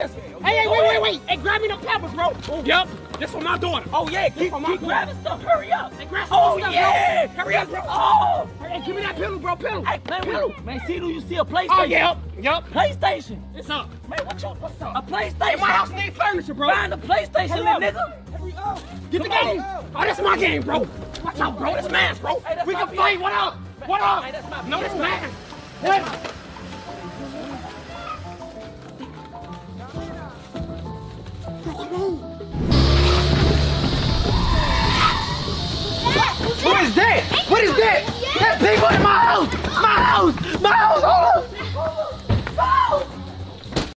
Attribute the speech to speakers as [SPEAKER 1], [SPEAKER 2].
[SPEAKER 1] Hey, wait. Hey, grab me the peppers, bro. Yup. This for my daughter. Oh, yeah. Keep grabbing stuff. Hurry up. Hey, grab some stuff, yeah. Bro. Hurry up, bro. Oh. Hey, give me that pillow, bro. Pillow. Hey, man, see, do you see a PlayStation? Oh, yeah. Yup. PlayStation. It's up. Man, what's up? A PlayStation. Hey, my house needs furniture, bro. Find the PlayStation, nigga. Get the game. Oh, that's my game, bro. Watch out, bro. This man's, bro. Hey, we can fight. What up? What up? Hey, that's my no, this man. What? What is that? What is that? That people in my house! My house! My house! Hold on!